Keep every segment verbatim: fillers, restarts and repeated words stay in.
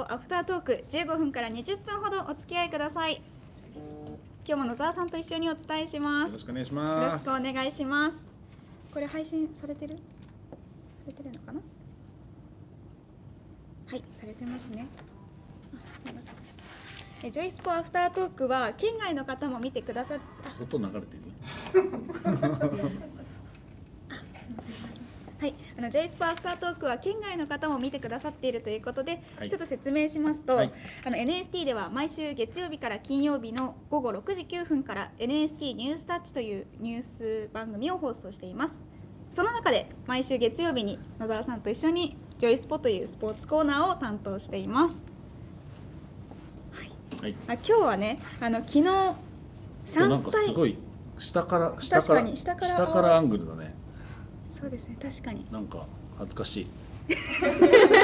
ポアフタートークじゅうごふんからにじゅっぷんほどお付き合いください。今日も野沢さんと一緒にお伝えします。 よろしくお願いします。 よろしくお願いします。これ配信されてる？されてるのかな？はい、されてますね。あ、すみません。えジョイスポアフタートークは県外の方も見てくださっ音流れてるはい、あの ジェイスポアフタートークは県外の方も見てくださっているということで、 はい、 ちょっと説明しますと、 はい、 あの エヌエスティー では毎週月曜日から金曜日の午後ろくじきゅうふんから エヌエスティー ニュースタッチというニュース番組を放送しています。その中で毎週月曜日に野沢さんと一緒にジョイスポというスポーツコーナーを担当しています。はいはい、あ今日はね、あの昨日さんなんかすごい下から下から確かに下から下からアングルだね。 そうですね、確かになんか恥ずかしい確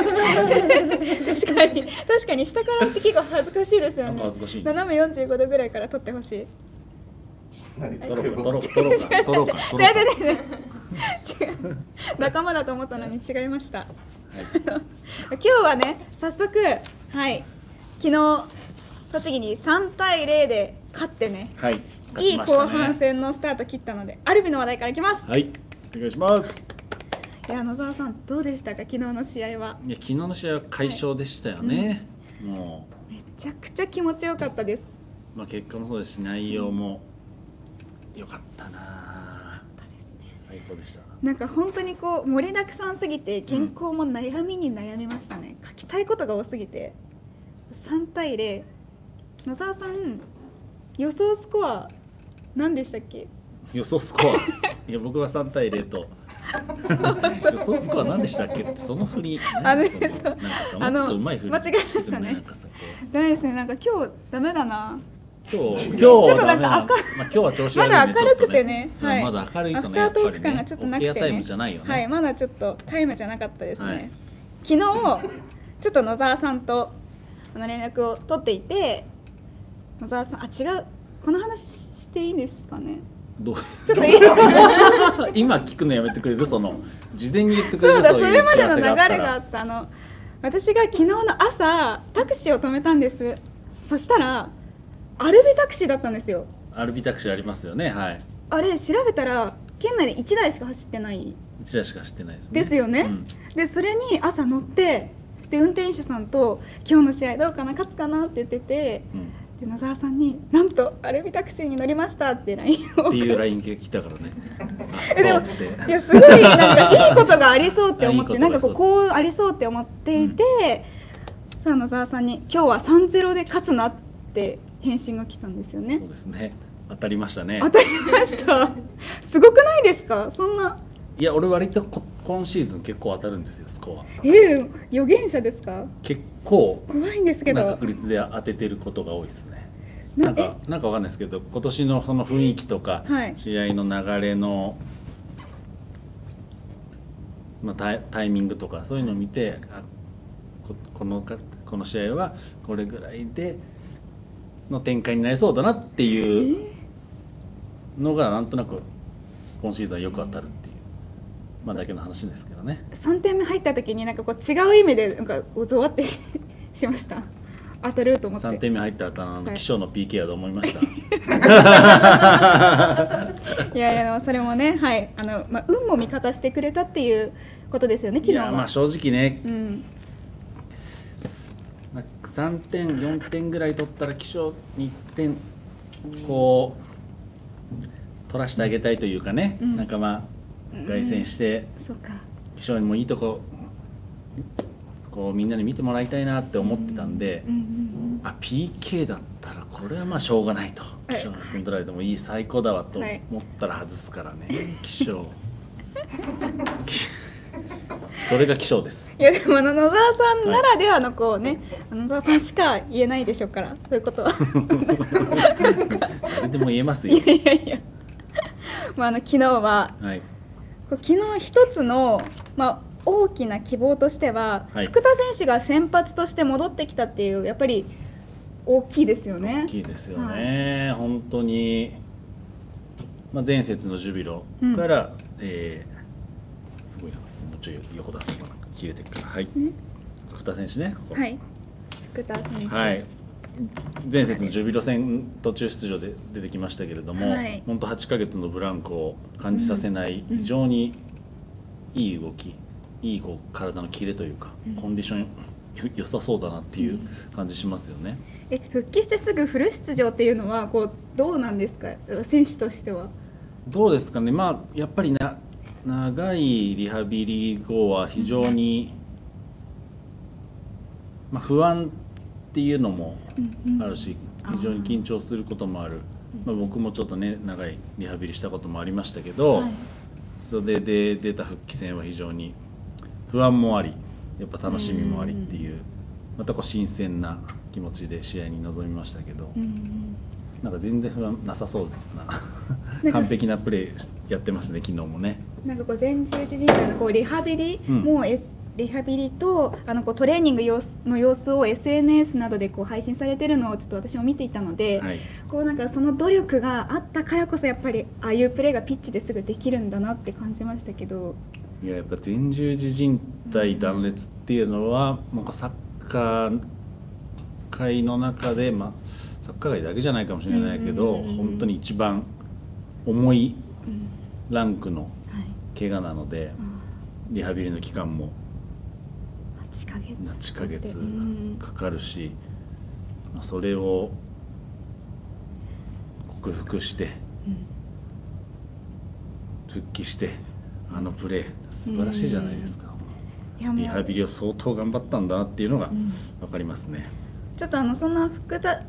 かに確かに下からって結構恥ずかしいですよね。 なんか恥ずかしい、ね、 斜めよんじゅうごどぐらいから撮ってほしい。 撮ろうか撮ろうか撮ろうか撮ろうか撮ろうか違う違う違う違う仲間だと思ったのに違いました、はい、今日はね早速、はい、昨日栃木にさんたいゼロで勝ってね、 はい、 いい後半戦のスタート切ったのでアルビの話題からいきます。 はい、お願いします。 いや野沢さんどうでしたか、昨日の試合は。 いや昨日の試合は快勝でしたよね、はい、うん、もうめちゃくちゃ気持ちよかったです。 まあ結果もそうですし内容も良かったな、うん、最高でした。 なんか本当にこう盛りだくさんすぎて原稿も悩みに悩みましたね、うん、書きたいことが多すぎて。さんたいゼロ、野沢さん予想スコア何でしたっけ？ 予想スコアいや僕はさんたいゼロと予想スコア何でしたっけってその振りあのなんかさもうちょっとうまい振り間違えましたね。ダメですね、なんか今日ダメだな。 今日今日はダメな、まあ今日は調子悪いね。 まだ明るくてね、 はい、まだ明るいとねやっぱりね。アフタートーク感がちょっとなくてね。 タイムじゃないよね。 はい、まだちょっとタイムじゃなかったですね。はい、昨日ちょっと野沢さんとあの連絡を取っていて、野沢さんあ違うこの話していいんですかね。 どうちょっといい今聞くのやめてくれる？その事前に言ってくれる？ そうだ、それまでの流れがあった。あの私が昨日の朝タクシーを止めたんです。そしたらアルビタクシーだったんですよ。 アルビタクシーありますよね。はい。 あれ調べたら県内でいちだいしか走ってない。 いちだいしか走ってないですね。 ですよね。うん、でそれに朝乗ってで運転手さんと今日の試合どうかな勝つかなって言ってて。うん、で野沢さんに「なんとアルビタクシーに乗りました」って ライン をっていう ライン が来たからねでもいやすごいなんかいいことがありそうって思ってなんかこうこうありそうって思っていて、うん、さあ野沢さんに「今日は さんたいゼロ で勝つな」って返信が来たんですよね。 そうですね、当たりましたね。 当たりましたすごくないですか？そんな。 いや俺割と今シーズン結構当たるんですよスコア。 えー、予言者ですか？ 結構怖いんですけど確率で当ててることが多いですね。なんかなんかわかんないですけど今年のその雰囲気とか、はい、試合の流れの、まあ、タイ、タイミングとかそういうのを見てあ こ, こ, のこの試合はこれぐらいでの展開になりそうだなっていうのがなんとなく今シーズンはよく当たるっていう、まあ、だけの話ですけどね。 さんてんめ入った時になんかこう違う意味でなんかゾワって し, しました。当たると思って。 さんてんめ入った後の気象の ピーケー はどう思いました？ はい、いやいやそれもね、はいあのまあ、運も味方してくれたっていうことですよね昨日は。 いやまあ正直ね、 うん、 さんてんよんてんぐらい取ったら気象にいってんこう取らせてあげたいというかね、うん、なんかまあ凱旋して、 うん、そうか気象にもいいとここうみんなに見てもらいたいなって思ってたんで、うんうんうん、あ ピーケー だったらこれはまあしょうがないと、気象君取られてもいい最高だわと思ったら外すからね、はい、気象それが気象です。 いやでも野沢さんならではのこうね、はい、野沢さんしか言えないでしょうからそういうことは誰でも言えますよ。 いやいやいや、まあ、あの昨日は、はい、昨日一つの、まあ、大きな希望としては、はい、福田選手が先発として戻ってきたっていうやっぱり大きいですよね。 大きいですよね、はい、本当に、まあ、前節のジュビロから、うんえー、すごいなもうちょい横出すのかな切れてるから、はい、福田選手ねここ、はい、 福田選手。 はい、前節のジュビロ戦途中出場で出てきましたけれども、 はい、 本当はちかげつのブランクを感じさせない非常にいい動き、いいこう体のキレというか、うん、コンディション良さそうだなっていう感じしますよね。 うん、え復帰してすぐフル出場っていうのはこうどうなんですか、選手としては。どうですかね、まあ、やっぱりな長いリハビリ後は非常に、うん、まあ、不安っていうのもあるし、うんうん、非常に緊張することもある、まあ、僕もちょっとね長いリハビリしたこともありましたけど、はい、それで出た復帰戦は非常に不安もありやっぱ楽しみもありっていう、またこう新鮮な気持ちで試合に臨みましたけど、うん、なんか全然不安なさそうな完璧なプレーやってますね、昨日もね。 なんかこう前十字靭帯のこうリハビリも、うん、Sリハビリとあのこうトレーニング様子の様子を エスエヌエス などでこう配信されてるのをちょっと私も見ていたので、はい、こうなんかその努力があったからこそやっぱりああいうプレーがピッチですぐできるんだなって感じましたけど。 いややっぱ前十字靭帯断裂っていうのは、うん、なんかサッカー界の中で、まあ、サッカー界だけじゃないかもしれないけど、うん、本当に一番重いランクの怪我なので、うん、リハビリの期間もはちかげつ、 はちかげつかかるし、うん、それを克服して、うん、復帰してあのプレー素晴らしいじゃないですか。リハビリを相当頑張ったんだなっていうのが分かりますね。 うん、ちょっとあのそんな福田、はい、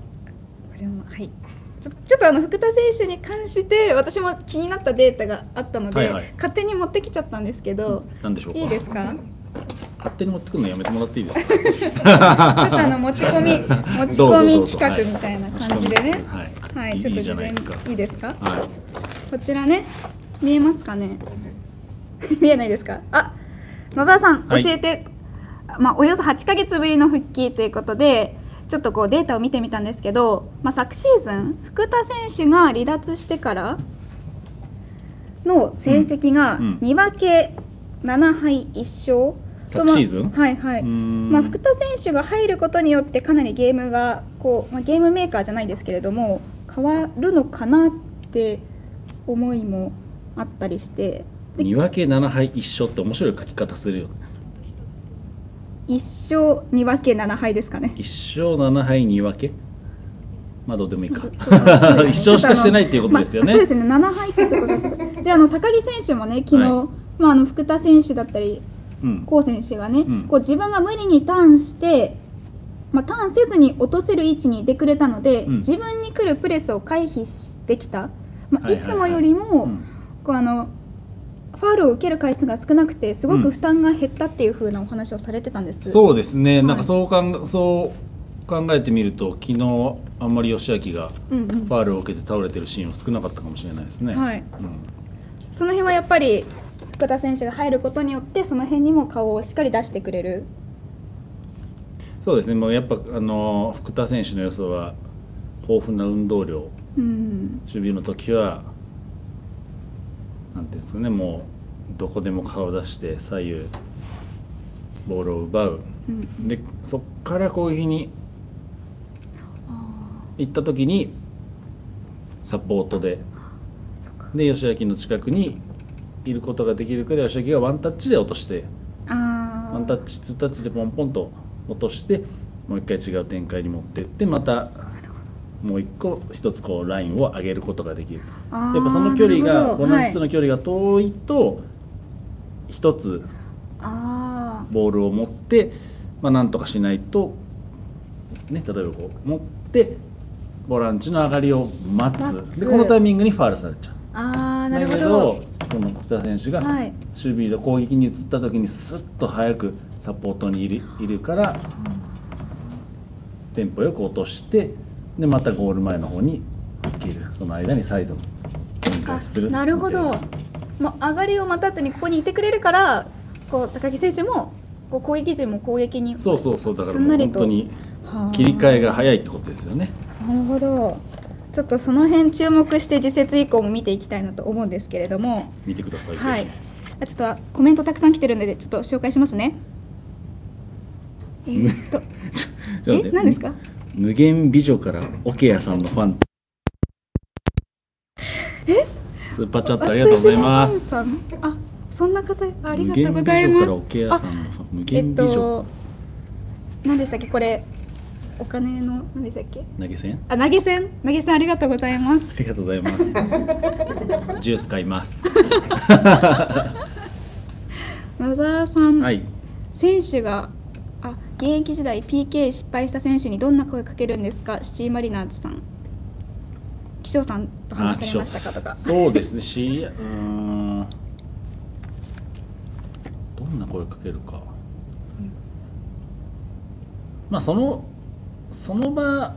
ちょ、ちょっとあの福田選手に関して私も気になったデータがあったので、はいはい、勝手に持ってきちゃったんですけど、 何でしょうか。 いいですか？ 勝手に持ってくるのやめてもらっていいですか？ちょっとあの持ち込み持ち込み企画みたいな感じでね、はい、はい、ちょっと事前にいいですか？はい、こちらね、見えますかね？見えないですか？あ、野沢さん、はい、教えて、まあ、およそはちかげつぶりの復帰ということでちょっとこうデータを見てみたんですけど、まあ、昨シーズン福田選手が離脱してからの成績がに分けななはいいっ勝、 昨シーズン、 はいはい、まあ、福田選手が入ることによってかなりゲームがこう、まあ、ゲームメーカーじゃないですけれども変わるのかなって思いもあったりして、 に分けななはいいっ勝って面白い書き方するよね。 いっ勝に分けななはいですかね。 いっ勝ななはいに分け、まあどうでもいいか。いっ勝しかしてないっていうことですよね。 まあ、そうですね、ななはいっていうところがちょっとで、あの高木選手もね昨日、はい、まあ、あの福田選手だったり郷、うん、選手がね、うん、こう自分が無理にターンして、まあ、ターンせずに落とせる位置にいてくれたので、うん、自分に来るプレスを回避してきた、まあ、いつもよりもこうあのファウルを受ける回数が少なくてすごく負担が減ったっていう風なお話をされてたんです、 うん、そうですね、はい、なんかそうかんそう考えてみると昨日あんまり吉明がファウルを受けて倒れてるシーンは少なかったかもしれないですね、 はい、うん、その辺はやっぱり福田選手が入ることによってその辺にも顔をしっかり出してくれる。 そうですね、もうやっぱあの福田選手の予想は豊富な運動量、うん、守備の時はなんていうんですかね、もうどこでも顔を出して左右ボールを奪う、うん、でそこから攻撃に行った時にサポートでで吉明の近くにいることができるから吉明がワンタッチで落としてあワンタッチツータッチでポンポンと落としてもう一回違う展開に持っていってまたもう一個一つこうラインを上げることができる。やっぱその距離がボランチの距離が遠いと一つボールを持って、まあ、なんとかしないと、ね、例えばこう持ってボランチの上がりを待つでこのタイミングにファウルされちゃう。 あなるほど。 だけどこの福田選手が守備で攻撃に移った時にスッと早くサポートにいる、いるからテンポよく落としてでまたゴール前の方に切る、その間にサイド展開する。 なるほど、まあ、上がりを待たずにここにいてくれるからこう高木選手もこう攻撃陣も攻撃にそうそうそうだからもう本当に切り替えが早いってことですよね。 なるほど、ちょっとその辺注目して次節以降も見ていきたいなと思うんですけれども、 見てください。 はい、ちょっとコメントたくさん来てるのでちょっと紹介しますね。えー、っとえ、何ですか？ 無限美女からオケヤさんのファン。 え、 スーパーチャットありがとうございます。 あ、そんな方ありがとうございます。 無限美女からオケヤさんのファン。無限美女、えっと、 何でしたっけこれ、お金の何でしたっけ？ 投げ銭？ あ、投げ銭、投げ銭ありがとうございます。 ありがとうございます。ジュース買います。 野沢さん、 はい、 選手があ現役時代 ピーケー 失敗した選手にどんな声かけるんですか？シティマリナーズさん、気象さんと話されましたかとか。 そうですね、しうーんどんな声かけるか、うん、まあそのその場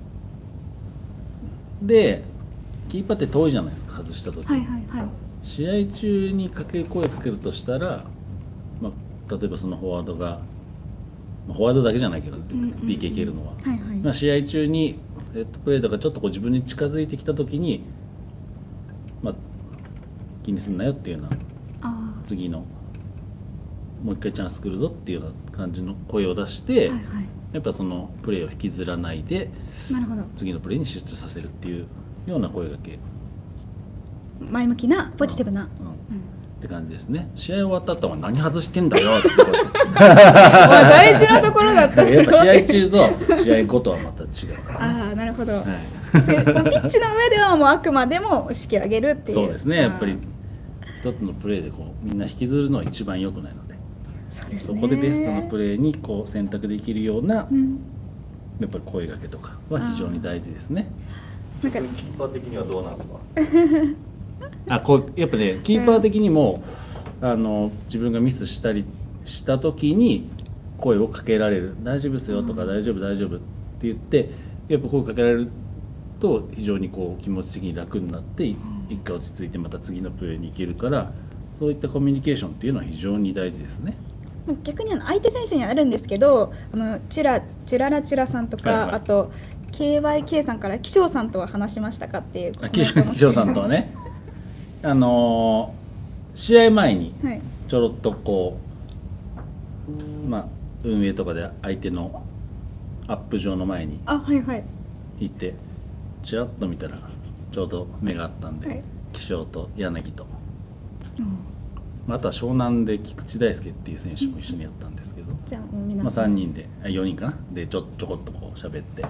でキーパーって遠いじゃないですか、外した時、はいはいはい、試合中にかけ声かけるとしたら、まあ、例えばそのフォワードが、まあ、フォワードだけじゃないけど、うんうんうん、ピーケー 蹴るのは、はいはい、まあ、試合中にセットプレーとかちょっとこう自分に近づいてきた時に、まあ、気にすんなよっていうような、次のもう一回チャンス来るぞっていうような感じの声を出して、はいはい、やっぱそのプレーを引きずらないで、なるほど、次のプレーに集中させるっていうような声がけ、 前向きなポジティブな、うんうん、 って感じですね。試合終わった後は何外してんだよって大事なところだった。 やっぱ試合中と試合後とはまた違うから、ね、 ああ、なるほど、はい、ピッチの上ではもうあくまでも士気を上げるっていう。 そうですね、やっぱり一つのプレーでこうみんな引きずるのは一番良くないので、 そうですね、そこでベストのプレーにこう選択できるような、うん、やっぱり声掛けとかは非常に大事ですね。 なんかキーパー的にはどうなんですか？ あ、こうやっぱね、キーパー的にも、うん、あの自分がミスしたりした時に声をかけられる、大丈夫ですよとか、うん、大丈夫大丈夫って言ってやっぱ声かけられると非常にこう気持ち的に楽になって、うん、一回落ち着いてまた次のプレーに行けるから、そういったコミュニケーションっていうのは非常に大事ですね。 逆にあの相手選手にはあるんですけど、あのチュラチュララチュラさんとか、はいはい、あと ケーワイケー さんから気象さんとは話しましたかっていう。 気象さんとはね、あのー、試合前にちょろっとこう、はい、まあ運営とかで相手のアップ上の前に行ってちらっと見たらちょうど目があったんで、はい、気象と柳と、うん、あとは湘南で菊池大輔っていう選手も一緒にやったんですけど、うん、じゃあもう皆さん、まあ、さんにんでよにんかなでちょちょこっとこう喋って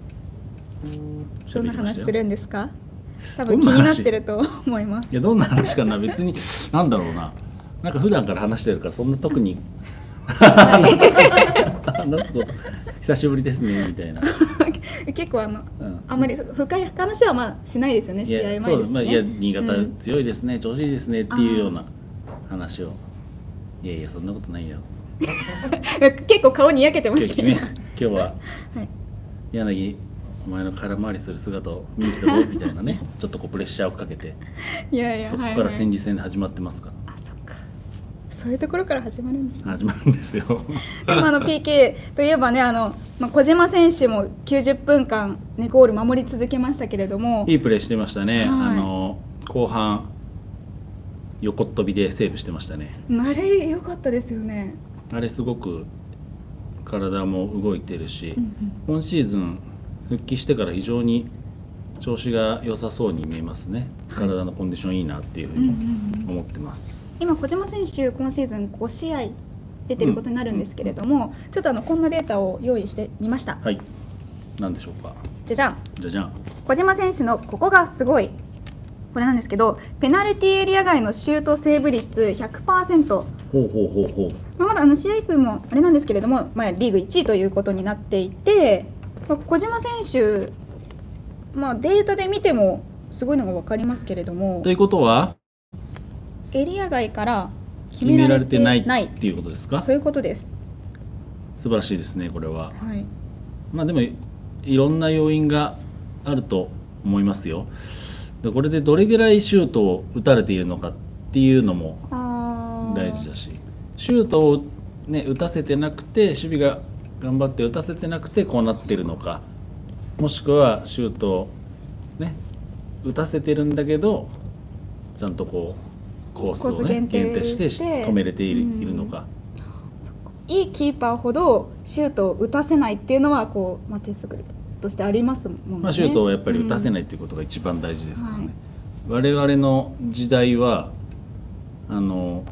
どんな話するんですか？多分気になってると思います。 いや、どんな話かな、別になんだろうな、なんか普段から話してるからそんな特に話すこと久しぶりですねみたいな結構あの、うん、あんまり深い話はまあしないですよね、試合前ですしね。そう、まあ、 いや新潟強いですね、うん、調子いいですねっていうような話を、いやいやそんなことないよ結構顔にやけてましたね。 今日は、はい、柳お前の空回りする姿を見に来たぞみたいなねちょっとこうプレッシャーをかけて、いやいや、そこから戦時戦で始まってますから、はいはい、 あ、そっか、そういうところから始まるんですね。 始まるんですよでもあの ピーケー といえばね、あの、まあ、小島選手もきゅうじゅっぷんかん、ね、ゴール守り続けましたけれども、 いいプレーしてましたね、はい、あの後半横っ飛びでセーブしてましたね。 あれ良かったですよね。 あれすごく体も動いてるし、うんうん、今シーズン復帰してから非常に調子が良さそうに見えますね、はい、体のコンディションいいなっていうふうに思ってます、 うんうんうん、今小島選手今シーズンごしあい出てることになるんですけれども、うんうん、ちょっとあのこんなデータを用意してみました。 はい、何でしょうか。 じゃじゃんじゃじゃん小島選手のここがすごい、これなんですけど、ペナルティーエリア外のシュートセーブ率 ひゃくパーセント、 ほうほうほうほう、 まあ、まだあの試合数もあれなんですけれども、まあ、リーグいちいということになっていて、小島選手、まあ、データで見てもすごいのが分かりますけれども、 ということはエリア外から決められてないっていうことですか。 そういうことです。 素晴らしいですね、これは、はい、まあでもいろんな要因があると思いますよ。でこれでどれぐらいシュートを打たれているのかっていうのも大事だし、シュートを、ね、打たせてなくて守備が頑張って打たせてなくてこうなってるのか、もしくはシュートを、ね、打たせてるんだけどちゃんとこうコースを、ね、限定して止めれている、いるのか。 いいキーパーほどシュートを打たせないっていうのはこう、まあ、鉄則としてありますもんね。 まあ、シュートをやっぱり打たせないっていうことが一番大事ですからね、うん、はい、我々の時代はあの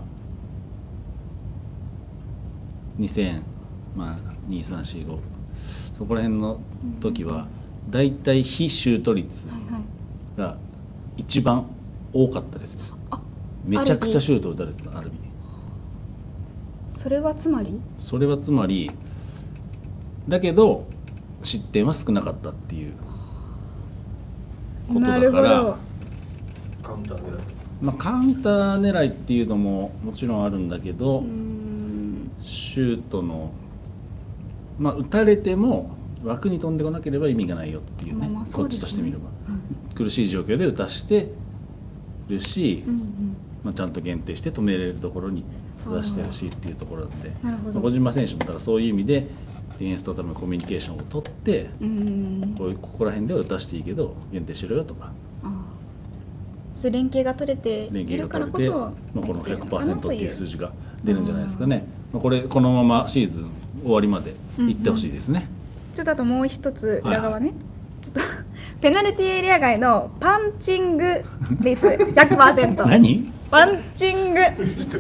にせん、まあ、にさんしごそこら辺の時はだいたい非シュート率が一番多かったですね。めちゃくちゃシュート打たれてた、アルビ。 それはつまりそれはつまりだけど失点は少なかったっていうことだから、 カウンター狙い、 まあ、カウンター狙いっていうのももちろんあるんだけど、シュートの、まあ、打たれても枠に飛んでこなければ意味がないよっていうね、まあまあそうですね、こっちとしてみれば、うん、苦しい状況で打たしてるし、うんうん、まあ、ちゃんと限定して止めれるところに出してるしっていうところなんで、小島選手もだからそういう意味でディフェンスと多分コミュニケーションを取って、うん、こういうここら辺では打たしていいけど限定しろよとか、 そう連携が取れているからこそ、 まあ、この ひゃくパーセント っていう数字が出るんじゃないですかね。まあ、これこのままシーズン終わりまでいってほしいですね。 うんうん、ちょっとあともう一つ裏側ね、はい、ちょっとペナルティーエリア外のパンチング率 ひゃくパーセント何パンチング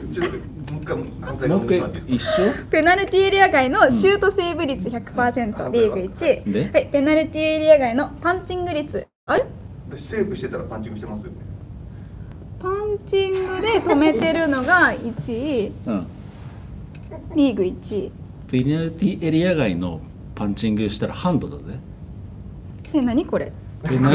もう一回一緒。 ペナルティーエリア外のシュートセーブ率 ひゃくパーセント、うん、リーグいちい、はい、ペナルティーエリア外のパンチング率、あれセーブしてたらパンチングしてますよね。 パンチングで止めてるのがいちい、うん、リーグいちい。 ペナルティーエリア外のパンチングしたらハンドだぜ。 え、何これペナ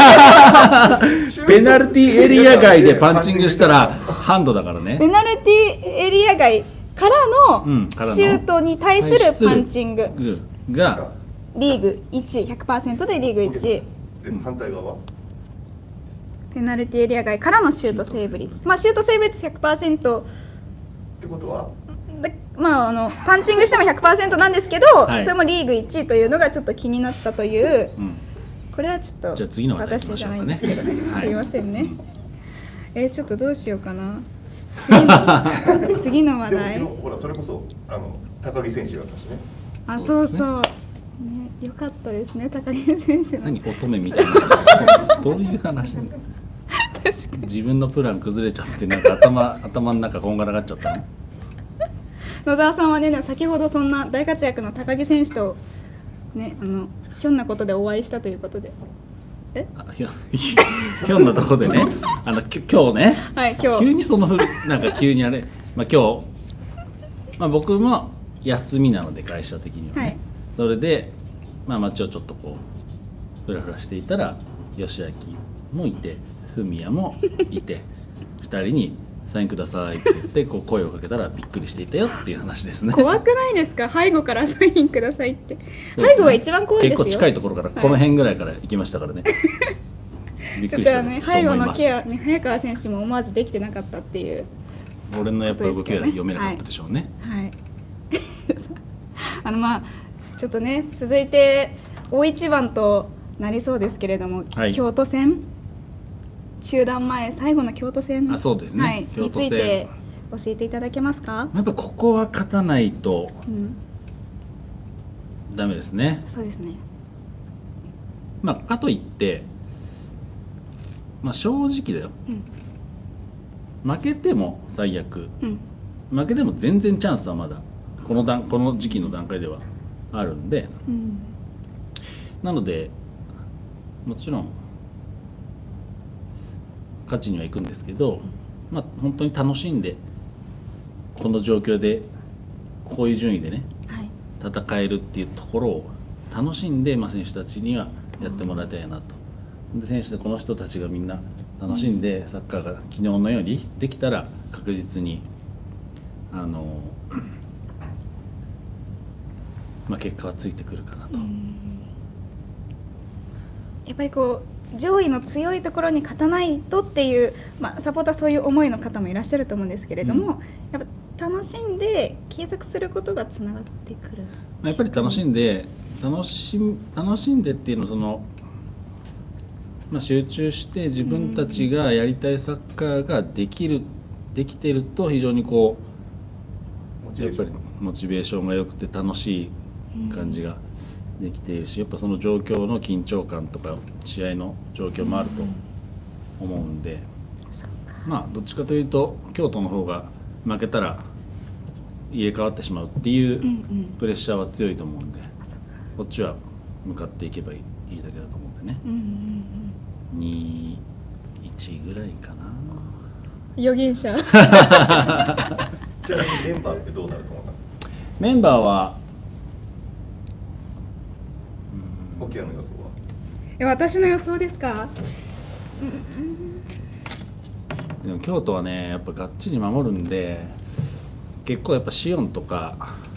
ルティーエリア外でパンチングしたらハンドだからね。 ペナルティーエリア外からのシュートに対するパンチングがリーグいちい、 ひゃくパーセント でリーグいちい。 反対側はペナルティーエリア外からのシュートセーブ率、まあシュートセーブ率 ひゃくパーセントってことは、 まあ、あのパンチングしても ひゃくパーセント なんですけど、はい、それもリーグいちいというのがちょっと気になったという、うん、これはちょっとじゃあ次の話題私じゃないんですけどね、はい、すいませんね。えー、ちょっとどうしようかな。次の次の話題。 ほらそれこそあの高木選手が私ね。 あ、そうそうね、よかったですね、高木選手の。 何乙女みたいなどういう話自分のプラン崩れちゃってなんか頭頭の中こんがらがっちゃったの。 野沢さんはね、先ほどそんな大活躍の高木選手とね、あのひょんなことでお会いしたということで、えひょひょんなとこでね、あの今日ね、 はい、今日急にそのふなんか急にあれ、まあ、今日、まあ、僕も休みなので会社的にはね、はい、それで、まあ、街をちょっとこうふらふらしていたら吉明もいて文也もいてふたりにサインくださいって言ってこう声をかけたらびっくりしていたよっていう話ですね。 怖くないですか、背後からサインくださいって。背後が一番怖いですよ。 結構近いところから、はい、この辺ぐらいから行きましたからね。びっくりしたと思います。 背後のケア、ね、早川選手も思わずできてなかったっていう、 俺のやっぱり動きは読めなかったでしょうね。 はい、はい、あのまあちょっとね、続いて大一番となりそうですけれども、はい、京都戦中断前最後の京都戦、 あ、そうですね、はい、 について教えていただけますか。 やっぱここは勝たないとダメですね。 そうですね。 まあかといって、まあ、正直だよ、うん、負けても最悪、うん、負けても全然チャンスはまだこの段この時期の段階ではあるんで、うん、なのでもちろん勝ちにはいくんですけど、まあ、本当に楽しんでこの状況でこういう順位でね、はい、戦えるっていうところを楽しんで、まあ、選手たちにはやってもらいたいなと。で選手でこの人たちがみんな楽しんでサッカーが昨日のようにできたら確実にあの、まあ、結果はついてくるかなと。 やっぱりこう上位の強いところに勝たないとっていう、まあ、サポーターそういう思いの方もいらっしゃると思うんですけれども、うん、やっぱ楽しんで継続することがつながってくる。 やっぱり楽しんで楽し楽しんでっていうのはその、まあ、集中して自分たちがやりたいサッカーができるできてると非常にこうチベーションやっぱりモチベーションが良くて楽しい感じができているし、やっぱその状況の緊張感とか試合の状況もあると思うんで、まあどっちかというと京都の方が負けたら入れ替わってしまうっていうプレッシャーは強いと思うんで、こっちは向かっていけばいいだけだと思うんでね、にいちぐらいかな。 予言者ちなみにメンバーってどうなると思います？ メンバーはホキアの予想は？ え私の予想ですか？ でも京都はねやっぱがっちり守るんで、結構やっぱシオンとか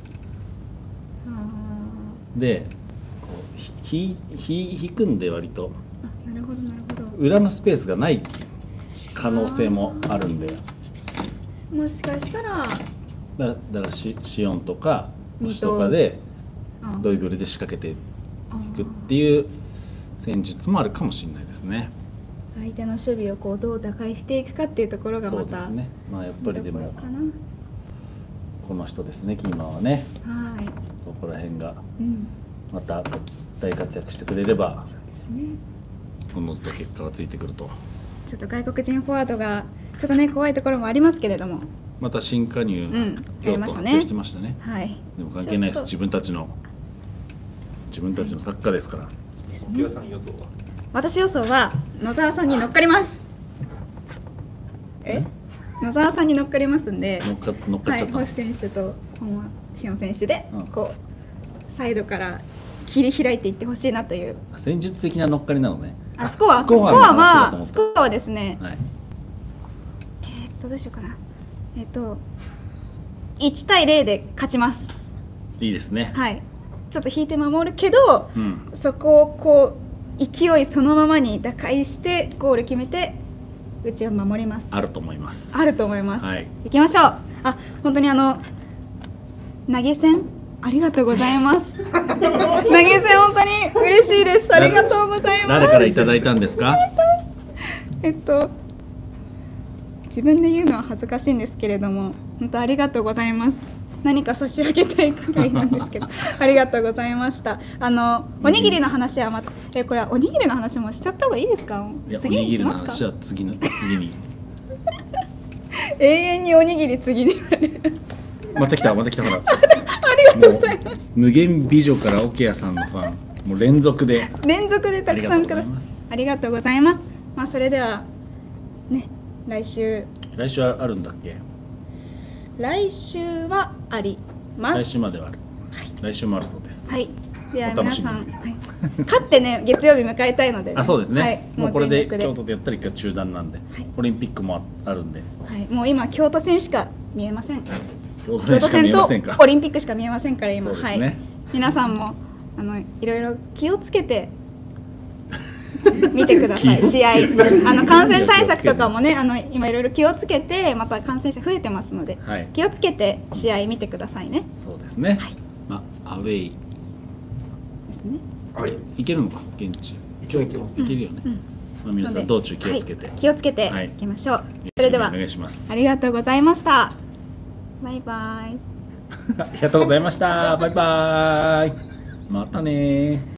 でこうひひ引くんで、割とあなるほどなるほど。 裏のスペースがない可能性もあるんで、 もしかしたらだだからシシオンとか水戸星とかであドリブルで仕掛けていくっていう戦術もあるかもしれないですね。 相手の守備をこうどう打開していくかっていうところがそまたうですね。まあやっぱりでも見どころかな。 この人ですね、キーマンはね、 はい。 そこら辺がうん。 また大活躍してくれればそうですね。 おのずと結果がついてくると。 ちょっと外国人フォワードがちょっとね怖いところもありますけれども、 また新加入、 うん京都やりましたね発表してましたね。 はい。 でも関係ないです。 ちょっと自分たちの自分たちのサッカーですから。 ですホキアね。 さん予想は？ 私予想は野沢さんに乗っかります。え？野沢さんに乗っかりますんで、 乗っかっ乗っかっはい、 ちゃったの、 星選手と本間志音選手で、 うんこうサイドから切り開いていってほしいなという。 戦術的な乗っかりなのね。 あスコアススコアコアの話だとは思ったスコアはですね、 はい、 えーっとどうしようかな。えっといちたいゼロで勝ちます。 いいですね。 はい。ちょっと引いて守るけど、 うん、 そこをこう勢いそのままに打開してゴール決めてうちを守ります。 あると思います。 あると思います。 はい、 行きましょう。あ、本当にあの投げ銭ありがとうございます。投げ銭本当に嬉しいです。ありがとうございます。 誰からいただいたんですか？ えっと自分で言うのは恥ずかしいんですけれども、本当ありがとうございます。何か差し上げたいくらいなんですけどありがとうございました。あのおにぎりの話はまた、えこれはおにぎりの話もしちゃった方がいいですか？ いや、お次にぎりのにしますか？ 話は次の次に。 永遠におにぎり次に言われるまた来たまた来たほら。 ありがとうございます。 無限美女からオケアさんのファン、もう連続で。 連続でたくさんください。 あありがとうございます。まあそれではね、来週来週はあるんだっけ？ 来週はあります。 来週まではある。来週もあるそうです。 はい。ではお楽しみ皆さん、はい、勝ってね月曜日迎えたいので、ね、 あ、そうですね。 はい、 もうこれで全力京都でやったら一回中断なんで、 はいオリンピックもあるんで、 はい、もう今京都戦しか見えません。 京都戦しか見えませんかと。オリンピックしか見えませんから今、はいそうですね。 皆さんもあのいろいろ気をつけて見てください。試合あの感染対策とかもね、あの今いろいろ気をつけて、また感染者増えてますので、 はい、 気をつけて試合見てくださいね。 そうですね。 はいまあアウェイですね。 はい。 行けるのか現地。 一応行きます。 行けるよね。 うんまあ皆さん道中気をつけて、 はい、気をつけてはいいきましょう。それではお願いします。 ありがとうございました。バイバイ。 ありがとうございました。バイバイ。またね。